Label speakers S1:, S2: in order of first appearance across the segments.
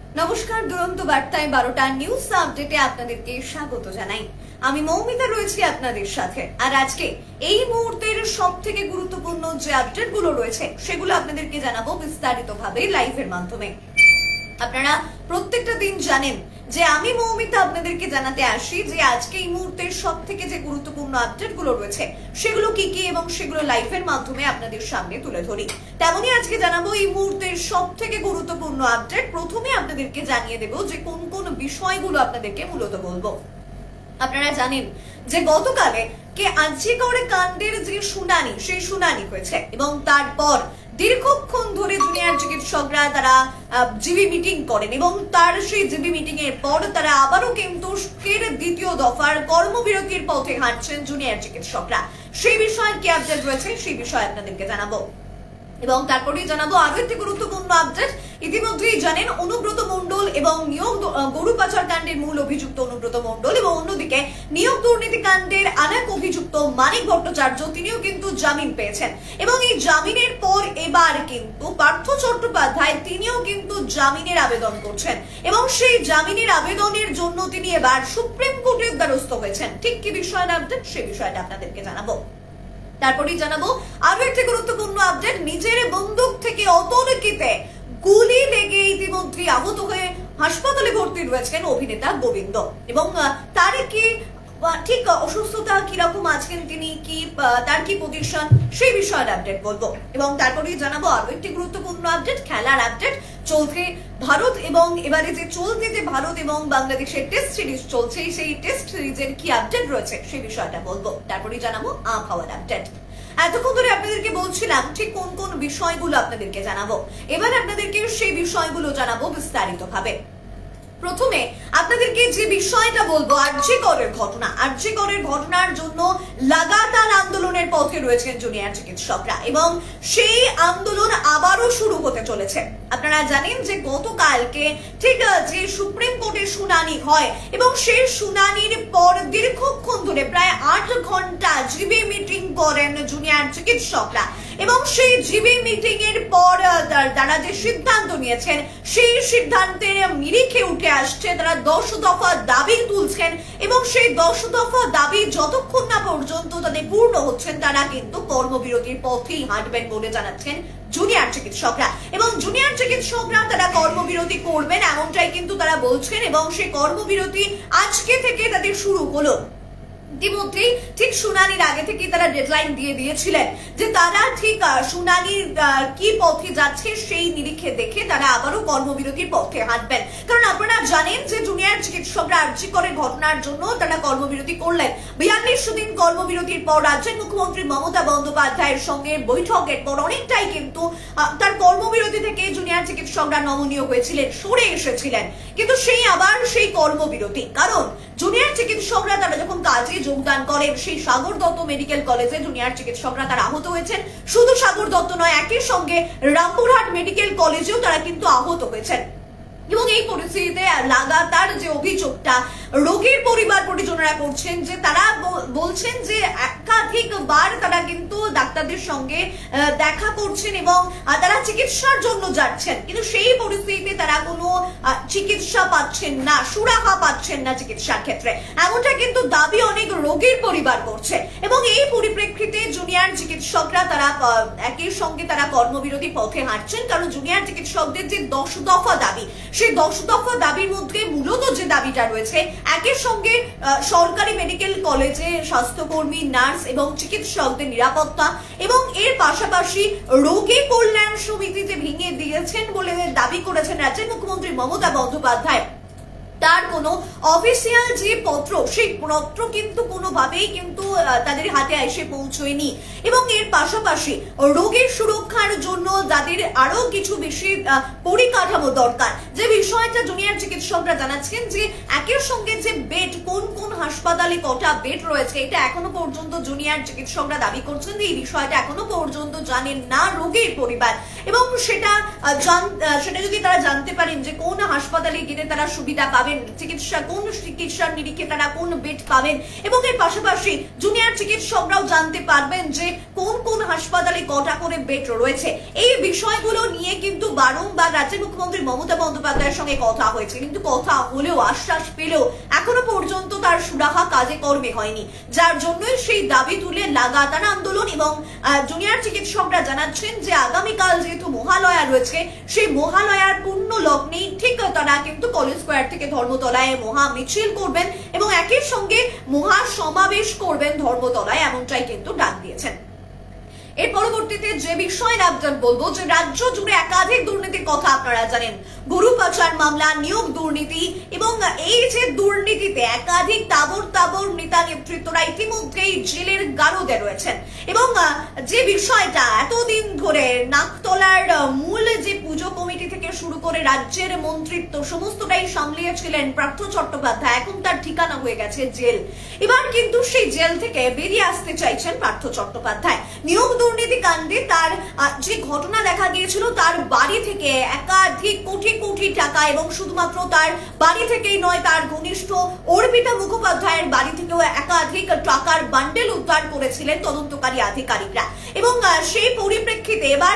S1: নমস্কার, দুরন্ত বার্তায় 12টা নিউজ আপডেটে আপনাদেরকে স্বাগত জানাই। আমি মৌমিতা রয়েছি আপনাদের সাথে। আর আজকে এই মুহূর্তের সবথেকে গুরুত্বপূর্ণ যে আপডেটগুলো রয়েছে সেগুলো আপনাদেরকে জানাবো বিস্তারিতভাবে লাইভের মাধ্যমে। আপনারা প্রত্যেকটা দিন জানেন যে আমি মৌমিতা আপনাদেরকে জানাতে আসি যে আজকে এই মুহূর্তের সবথেকে যে গুরুত্বপূর্ণ আপডেটগুলো রয়েছে সেগুলো কি কি এবং সেগুলো লাইভের মাধ্যমে আপনাদের সামনে তুলে ধরি। তেমনই আজকে জানাবো এই মুহূর্তের সবথেকে গুরুত্বপূর্ণ আপডেট। প্রথমে আপনাদেরকে জানিয়ে দেব যে কোন কোন বিষয়গুলো আপনাদেরকে মূলত বলবো। আপনারা জানেন যে গতকালে আরজিকর কাণ্ডের যে শুনানি সেই শুনানি হয়েছে এবং তারপর দীর্ঘক্ষণ ধরে জুনিয়র চিকিৎসকরা তারা জিবি মিটিং করেন এবং তার সেই জিবি মিটিং এর পর তারা আবারও কিন্তু দ্বিতীয় দফার কর্মবিরতির পথে হাঁটছেন জুনিয়র চিকিৎসকরা। সেই বিষয়ে কি আপডেট রয়েছে সেই বিষয়ে আপনাদেরকে জানাবো এবং তারপরেই জানাবো আরো একটি গুরুত্বপূর্ণ আপডেট। ইতিমধ্যেই জানেন অনুব্রত মণ্ডল এবং নিয়োগ গরু পাচার কাণ্ডের মূল অভিযুক্ত অনুব্রত মণ্ডল এবং অন্যদিকে নিয়োগ দুর্নীতি কাণ্ডের আরেক অভিযুক্ত মানিক ভট্টাচার্য তিনিও কিন্তু জামিন পেয়েছেন এবং এই জামিনের পর এবার কিন্তু পার্থ চট্টোপাধ্যায় তিনিও কিন্তু জামিনের আবেদন করছেন এবং সেই জামিনের আবেদনের জন্য তিনি এবার সুপ্রিম কোর্টের দ্বারস্থ হয়েছেন। ঠিক কি বিষয়টা আপডেট সেই বিষয়টা আপনাদেরকে জানাবো। তারপরেই জানাবো আরো একটি গুরুত্বপূর্ণ আপডেট। নিজের বন্দুক থেকে অতর্কিতে গুলি লেগে ইতিমধ্যে আহত হয়ে হাসপাতালে ভর্তি রয়েছেন অভিনেতা গোবিন্দ এবং তার কি ঠিক অসুস্থতা কিরকম আছেন তিনি, কি তার কি পজিশন সেই বিষয়ে আপডেট বলবো এবং তারপরেই জানাবো আরো একটি গুরুত্বপূর্ণ আপডেট, খেলার আপডেট। চলছে ভারত এবং এবারে যে চলছে যে ভারত এবং বাংলাদেশের টেস্ট সিরিজ চলছে সেই টেস্ট সিরিজের কি আপডেট রয়েছে সেই বিষয়টা বলবো। তারপরেই জানাবো আবহাওয়ার আপডেট। এতক্ষণ ধরে আপনাদেরকে বলছিলাম ঠিক কোন কোন বিষয়গুলো আপনাদেরকে জানাবো, এবার আপনাদেরকে সেই বিষয়গুলো জানাবো বিস্তারিত ভাবে। প্রথমে আপনাদেরকে যে বিষয়টা বলবো আরজিকরের ঘটনা। আরজিকরের ঘটনার জন্য লাগাতার আন্দোলনের পথে রয়েছেন জুনিয়র চিকিৎসকরা এবং সেই আন্দোলন আবারও শুরু হতে চলেছে। আপনারা জানেন যে গতকালকে ঠিক যে সুপ্রিম কোর্টের শুনানি হয় এবং সেই শুনানির পর দীর্ঘক্ষণ ধরে প্রায় 8 ঘন্টা জিবি মিটিং করেন জুনিয়র চিকিৎসকরা এবং সেই জিবি মিটিং এর পর তারা যে সিদ্ধান্ত নিয়েছেন সেই সিদ্ধান্তের নিরিখে উঠে আসছে তারা 10 দফা দাবি তুলছেন এবং সেই 10 দফা দাবি যতক্ষণ না পর্যন্ত তাদের পূর্ণ হচ্ছেন তারা কিন্তু কর্মবিরতির পথেই হাঁটবেন বলে জানাচ্ছেন জুনিয়র চিকিৎসকরা এবং জুনিয়র চিকিৎসকরা তারা কর্মবিরতি করবেন এমনটাই কিন্তু তারা বলছেন এবং সেই কর্মবিরতি আজকে থেকে তাদের শুরু হলো। ইতিমধ্যেই ঠিক শুনানির আগে থেকে তারা ডেডলাইন দিয়ে দিয়েছিলেন যে তারা ঠিক শুনানির কি পথে যাচ্ছে সেই নিরিখে দেখে তারা আবারও কর্মবিরতির পথে হাঁটবেন। কারণ আপনারা জানেন যে জুনিয়র চিকিৎসকরা আরজিকরের ঘটনার জন্য তারা কর্মবিরতি করলেন। 42 দিন কর্মবিরতির পর রাজ্যের মুখ্যমন্ত্রী মমতা বন্দ্যোপাধ্যায়ের সঙ্গে বৈঠকের পর অনেকটাই কিন্তু তার কর্মবিরতি থেকে জুনিয়র চিকিৎসকরা নমনীয় হয়েছিলেন, সরে এসেছিলেন, কিন্তু সেই আবার সেই কর্মবিরতি। কারণ জুনিয়র চিকিৎসকরা তারা যখন কাজে যোগদান করেন সেই সাগর দত্ত মেডিকেল কলেজে জুনিয়র চিকিৎসকরা তারা আহত হয়েছেন। শুধু সাগর দত্ত নয়, একই সঙ্গে রামপুরহাট মেডিকেল কলেজেও তারা কিন্তু আহত হয়েছেন এবং এই পরিস্থিতিতে লাগাতার যে অভিযোগটা রোগীর পরিবার পরিজনেরা করছেন যে তারা বলছেন যে একাধিকবার তারা কিন্তু ডাক্তারদের সঙ্গে দেখা করছেন এবং তারা চিকিৎসার জন্য যাচ্ছেন, কিন্তু সেই পরিস্থিতিতে তারা কোনো চিকিৎসা পাচ্ছেন না, সুরাহা পাচ্ছেন না চিকিৎসার ক্ষেত্রে, এমনটা কিন্তু দাবি অনেক রোগীর পরিবার করছে এবং এই পরিপ্রেক্ষিতে জুনিয়র চিকিৎসকরা তারা একই সঙ্গে তারা কর্মবিরতি পথে হাঁটছেন। কারণ জুনিয়র চিকিৎসকদের যে 10 দফা দাবি সেই 10 দফা দাবির মধ্যে মূলত যে দাবিটা রয়েছে একের সঙ্গে সরকারি মেডিকেল কলেজে স্বাস্থ্যকর্মী, নার্স এবং চিকিৎসকদের নিরাপত্তা এবং এর পাশাপাশি রোগী কল্যাণ সমিতিতে ভেঙে দিয়েছেন বলে দাবি করেছেন রাজ্যের মুখ্যমন্ত্রী মমতা বন্দ্যোপাধ্যায়। তার কোনো অফিসিয়াল যে পত্র সেই পত্র কিন্তু কোনোভাবেই কিন্তু তাদের হাতে এসে পৌঁছয়নি এবং এর পাশাপাশি রোগীর সুরক্ষার জন্য যাদের আরো কিছু বেশি পরিকাঠামো দরকার, যে বিষয়টা জুনিয়র চিকিৎসকরা জানাচ্ছেন যে একের সঙ্গে যে বেড কোন কোন হাসপাতালে কটা বেড রয়েছে এটা এখনো পর্যন্ত জুনিয়র চিকিৎসকরা দাবি করছেন যে এই বিষয়টা এখনো পর্যন্ত জানেন না রোগীর পরিবার এবং সেটা যদি তারা জানতে পারেন যে কোন হাসপাতালে গেলে তারা সুবিধা পাবে পাবেন, কোন চিকিৎসার নিরিখে তারা কোন বেড পাবেন, এবং এর পাশাপাশি জুনিয়র চিকিৎসকরাও জানতে পারবেন যে কোন কোন হাসপাতালে কটা করে বেড রয়েছে। এই বিষয়গুলো নিয়ে কিন্তু বারংবার রাজ্যের মুখ্যমন্ত্রী মমতা বন্দ্যোপাধ্যায়ের সঙ্গে কথা হয়েছে, কিন্তু কথা হলেও আশ্বাস পেলেও এখনো পর্যন্ত তার সুরাহা কাজে কর্মে হয়নি, যার জন্যই সেই দাবি তুলে লাগাতার আন্দোলন। এবং জুনিয়র চিকিৎসকরা জানাচ্ছেন যে আগামীকাল যেহেতু মহালয়া রয়েছে, সেই মহালয়ার পূর্ণ লগ্নেই ঠিক তারা কিন্তু কলেজ স্কোয়ার থেকে ধর্মতলায় মহা মিছিল করবেন এবং একই সঙ্গে মহা সমাবেশ করবেন ধর্মতলায়, এমনটাই কিন্তু ডাক দিয়েছেন। এর পরবর্তীতে যে বিষয়ের আপডেট বলবো, যে রাজ্য জুড়ে একাধিক দুর্নীতির কথা আপনারা জানেন, গরু পাচার মামলা, নিয়োগ দুর্নীতি, এবং এই যে দুর্নীতিতে একাধিক তাবর নেতা নেতৃত্বরা ইতিমধ্যেই জেলের গারদে রয়েছেন। এবং যে বিষয়টা এতদিন ধরে নাকতলার মূল যে পুজো কমিটি থেকে শুরু করে রাজ্যের মন্ত্রিত্ব সমস্তটাই সামলিয়েছিলেন পার্থ চট্টোপাধ্যায়, এখন তার ঠিকানা হয়ে গেছে জেল। এবার কিন্তু সেই জেল থেকে বেরিয়ে আসতে চাইছেন পার্থ চট্টোপাধ্যায়। নিয়োগ দুর্নীতি কাণ্ডে তার যে ঘটনা দেখা গিয়েছিল, তার বাড়ি থেকে একাধিক কোটি কোটি টাকা, এবং শুধুমাত্র তার বাড়ি থেকেই নয়, তার ঘনিষ্ঠ অর্পিতা মুখোপাধ্যায়ের বাড়ি থেকেও একাধিক টাকার বান্ডেল উদ্ধার করেছিলেন তদন্তকারী আধিকারিকরা। এবং সেই পরিপ্রেক্ষিতে এবার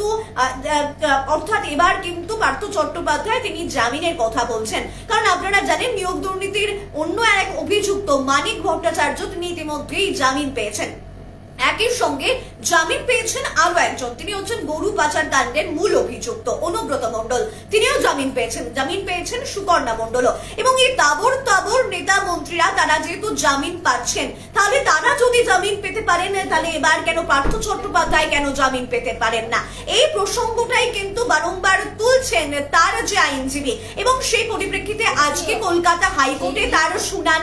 S1: কিন্তু পার্থ চট্টোপাধ্যায় তিনি জামিনের কথা বলছেন। কারণ আপনারা জানেন, নিয়োগ দুর্নীতির অন্য এক অভিযুক্ত মানিক ভট্টাচার্য তিনি ইতিমধ্যেই জামিন পেয়েছেন। একই সঙ্গে জামিন পেয়েছেন আরো একজন, তিনি হচ্ছেন গরু পাচার কাণ্ডের মূল অভিযুক্ত অনুব্রত মণ্ডল, তিনিও জামিন পেয়েছেন সুকর্ণা মণ্ডল। এবং এই তাবর নেতা মন্ত্রীরা তারা যেহেতু জামিন পাচ্ছেন, তাহলে তারা যদি জামিন পেতে পারেন, তাহলে এবার কেন পার্থ চট্টোপাধ্যায় কেন জামিন পেতে পারেন না, এই প্রসঙ্গটাই কিন্তু বারংবার তুলছেন তার যে আইনজীবী। এবং সেই পরিপ্রেক্ষিতে আজকে কলকাতা হাইকোর্টে তার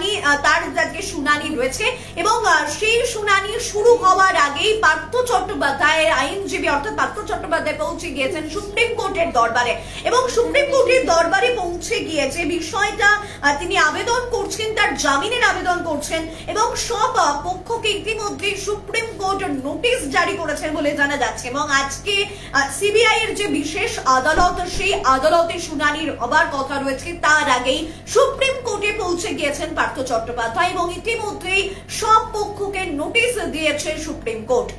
S1: শুনানি রয়েছে, এবং সেই শুনানি শুরু হওয়ার আগেই পার্থ চট্টোপাধ্যায়ের আইনজীবী অর্থাৎ পার্থ চট্টোপাধ্যায় পৌঁছে গিয়েছেন সুপ্রিম কোর্টের দরবারে। এবং সুপ্রিম কোর্টের দরবারে পৌঁছে গিয়ে যে বিষয়টা তিনি আবেদন করছেন, তার জামিনের আবেদন করছেন, এবং সব পক্ষকে ইতিমধ্যে সুপ্রিম কোর্ট নোটিশ জারি করেছেন বলে জানা যাচ্ছে। এবং আজকে সিবিআই এর যে বিশেষ আদালত, সেই আদালতে শুনানির হবার কথা রয়েছে, তার আগেই সুপ্রিম কোর্টে পৌঁছে গিয়েছেন পার্থ চট্টোপাধ্যায়, এবং ইতিমধ্যেই সব পক্ষকে নোটিশ দিয়েছে সুপ্রিম কোর্ট।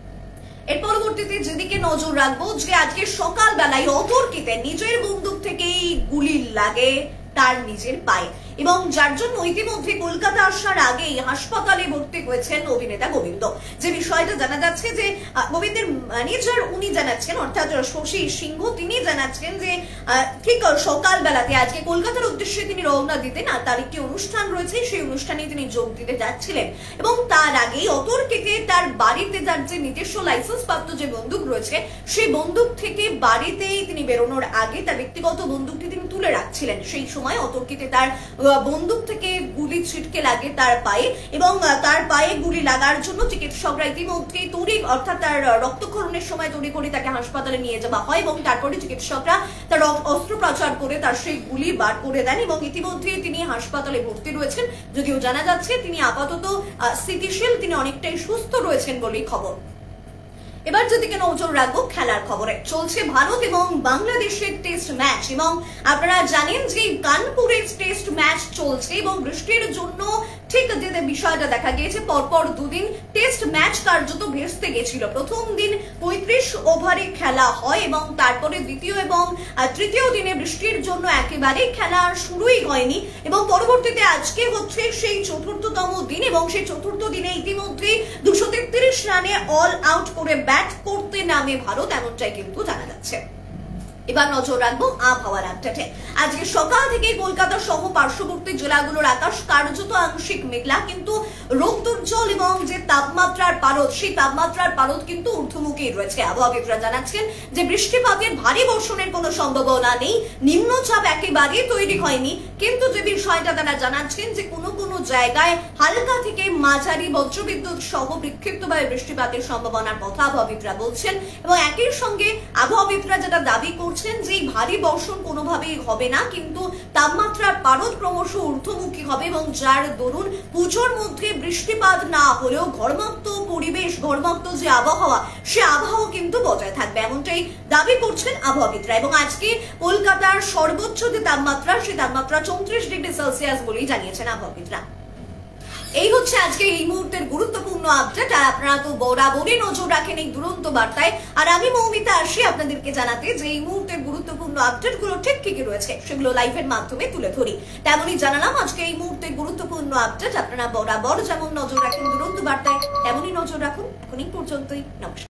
S1: এর পরবর্তীতে যেদিকে নজর রাখবো, যে আজকে সকালবেলায় অতর্কিতে নিজের বন্দুক থেকেই গুলি লাগে তার নিজের পায়ে, এবং যার জন্য ইতিমধ্যে কলকাতা আসার আগেই হাসপাতালে ভর্তি হয়েছেন অভিনেতা গোবিন্দ। যে বিষয়টা জানা যাচ্ছে যে গোবিন্দের ম্যানেজার উনি জানাচ্ছেন, অর্থাৎ শশী সিংহ, তিনি জানাচ্ছেন যে ঠিক সকালবেলাতে আজকে কলকাতার উদ্দেশ্যে তিনি রওনা দিতেন, আর তার একটি অনুষ্ঠান রয়েছে, সেই অনুষ্ঠানে তিনি যোগ দিতে যাচ্ছিলেন। এবং তার আগেই অতর্কিতে তার বাড়িতে তার যে নিজস্ব লাইসেন্স প্রাপ্ত যে বন্দুক রয়েছে, সেই বন্দুক থেকে বাড়িতেই তিনি বেরোনোর আগে তার ব্যক্তিগত বন্দুকটি তিনি তুলে রাখছিলেন। সেই সময় অতর্কিতে তার বন্দুক থেকে গুলি ছিটকে লাগে তার পায়ে, এবং তার পায়ে গুলি লাগার জন্য চিকিৎসকরা ইতিমধ্যে অর্থাৎ তার রক্তক্ষরণের সময় তড়ি করে তাকে হাসপাতালে নিয়ে যাওয়া হয়, এবং তারপরে চিকিৎসকরা তার অস্ত্রোপচার করে তার সেই গুলি বার করে দেন, এবং ইতিমধ্যে তিনি হাসপাতালে ভর্তি রয়েছেন। যদিও জানা যাচ্ছে তিনি আপাতত স্থিতিশীল, তিনি অনেকটাই সুস্থ রয়েছেন বলেই খবর। এবার যেদিকে নজর রাখবো খেলার খবরে, চলছে ভারত এবং বাংলাদেশের টেস্ট ম্যাচ, এবং আপনারা জানেন যে কানপুরের টেস্ট ম্যাচ চলছে, এবং বৃষ্টির জন্য ঠিক যে বিষয়টা দেখা গিয়েছে, পরপর দুদিন টেস্ট ম্যাচ কার্যত ভেস্তে গেছিল। প্রথম দিন 35 ওভারে খেলা হয়, এবং তারপরে দ্বিতীয় এবং তৃতীয় দিনে বৃষ্টির জন্য একেবারে খেলা শুরুই হয়নি, এবং পরবর্তীতে আজকে হচ্ছে সেই চতুর্থতম দিন, এবং সেই চতুর্থ দিনে ইতিমধ্যে 233 রানে অল আউট করে ব্যাট করতে নামে ভারত, এমনটাই কিন্তু জানা যাচ্ছে। এবার নজর রাখবো আবহাওয়ার আপডেটে। আজকে সকাল থেকে কলকাতা সহ পার্শ্ববর্তী জেলাগুলোর আকাশ কার্যত আংশিক মেঘলা, কিন্তু রৌদ্রোজ্জ্বল, এবং যে তাপমাত্রার পারদ, সেই তাপমাত্রার পারদ কিন্তু ঊর্ধ্বমুখী রয়েছে। আবহাওয়াবিদরা জানাচ্ছেন যে বৃষ্টিপাতের ভারী বর্ষণের কোনো সম্ভাবনা নেই, নিম্নচাপ একেবারেই তৈরি হয়নি, কিন্তু যে বিষয়টা তারা জানাচ্ছেন যে কোনো কোনো জায়গায় হালকা থেকে মাঝারি বজ্রবিদ্যুৎ সহ বিক্ষিপ্তভাবে বৃষ্টিপাতের সম্ভাবনার কথা আবহাওয়াবিদরা বলছেন। এবং একই সঙ্গে আবহাওয়াবিদরা যেটা দাবি করছেন জানাচ্ছেন যে এই ভারী বর্ষণ কোনোভাবেই হবে না, কিন্তু তাপমাত্রার পারদ ক্রমশ ঊর্ধ্বমুখী হবে এবং যার দরুন পুজোর মধ্যে বৃষ্টিপাত না হলেও ঘর্মাক্ত পরিবেশ, ঘর্মাক্ত যে আবহাওয়া, সে আবহাওয়া কিন্তু বজায় থাকবে, এমনটাই দাবি করছেন আবহাওয়াবিদরা। এবং আজকে কলকাতার সর্বোচ্চ যে তাপমাত্রা, সে তাপমাত্রা 34 ডিগ্রি সেলসিয়াস বলেই জানিয়েছেন আবহাওয়াবিদরা। এই হচ্ছে আজকে এই মুহূর্তের গুরুত্বপূর্ণ আপডেট, আর আপনারা তো বরাবরই নজর রাখেন এই দুরন্ত বার্তায়। আর আমি মৌমিতা আসি আপনাদেরকে জানাতে যে এই মুহূর্তের গুরুত্বপূর্ণ আপডেট গুলো ঠিক কি কি রয়েছে সেগুলো লাইভের মাধ্যমে তুলে ধরি। তেমনই জানালাম আজকে এই মুহূর্তের গুরুত্বপূর্ণ আপডেট। আপনারা বরাবর যেমন নজর রাখেন দুরন্ত বার্তায়, তেমনই নজর রাখুন। এখন এই পর্যন্তই, নমস্কার।